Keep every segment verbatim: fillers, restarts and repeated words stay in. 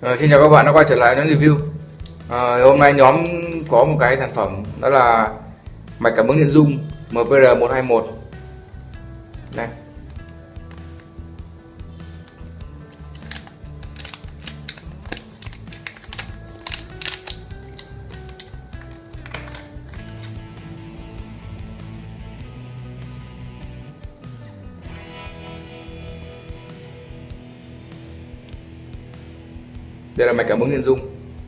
Ờ, Xin chào các bạn đã quay trở lại nhóm review. Ờ, Hôm nay nhóm có một cái sản phẩm đó là mạch cảm ứng điện dung M P R một hai một. Đây. Đây là mạch cảm ứng điện dung.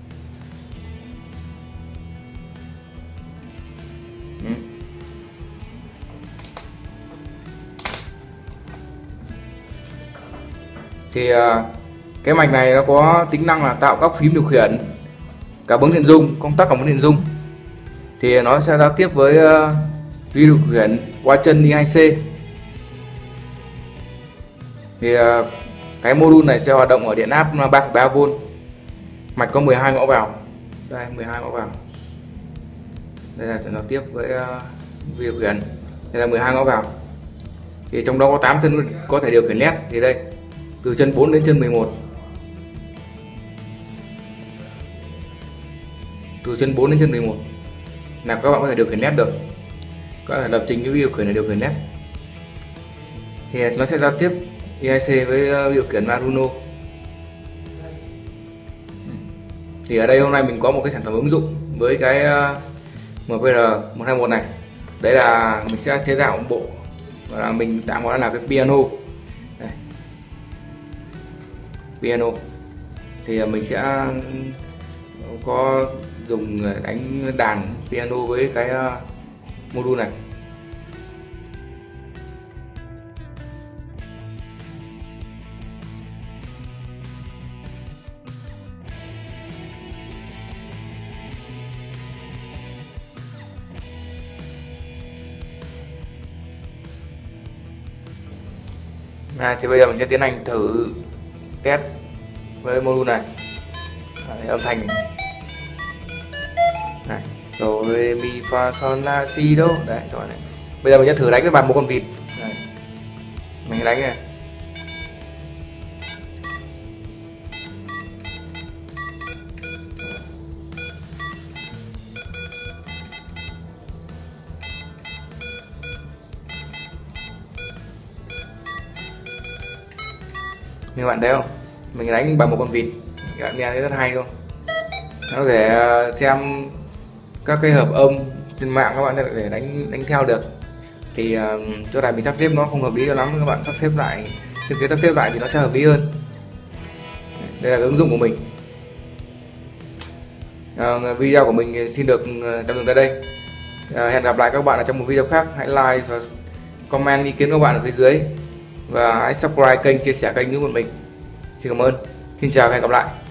Ừ. Thì uh, cái mạch này nó có tính năng là tạo các phím điều khiển cảm ứng điện dung, công tắc cảm ứng điện dung. Thì nó sẽ giao tiếp với uh, vi điều khiển qua chân I hai C. Thì uh, cái module này sẽ hoạt động ở điện áp ba phẩy ba vôn. Mạch có mười hai ngõ vào. Đây, mười hai ngõ vào. Đây là giao tiếp với uh, vi điều khiển. Đây là mười hai ngõ vào. Thì trong đó có tám thân có thể điều khiển led. Thì đây, từ chân bốn đến chân mười một. Từ chân bốn đến chân mười một là các bạn có thể điều khiển led được. Có thể lập trình cái vi điều khiển để điều khiển led. Thì nó sẽ giao tiếp I hai C với uh, điều khiển Arduino. Thì ở đây hôm nay mình có một cái sản phẩm ứng dụng với cái uh, M P R một hai một này. Đấy là mình sẽ chế tạo một bộ và là mình tạm gọi là cái piano. Đây. Piano. Thì mình sẽ có dùng đánh đàn piano với cái uh, module này. À, thì bây giờ mình sẽ tiến hành thử test với module này. À, âm thanh này, do re mi fa sol la si do đấy, rồi này. Bây giờ mình sẽ thử đánh với bàn một con vịt. Đây. Mình đánh này. Như bạn thấy không? Mình đánh bằng một con vịt, các bạn nghe thấy rất hay không? Có thể xem các cái hợp âm trên mạng các bạn để đánh đánh theo được. Thì uh, chỗ này mình sắp xếp nó không hợp lý cho lắm, các bạn sắp xếp lại, thực tế sắp xếp lại thì nó sẽ hợp lý hơn. Đây là cái ứng dụng của mình. Uh, video của mình xin được tạm dừng tại đây. Uh, hẹn gặp lại các bạn ở trong một video khác. Hãy like và comment ý kiến của bạn ở phía dưới. Và hãy subscribe kênh, chia sẻ kênh với bọn mình. Xin cảm ơn. Xin chào và hẹn gặp lại.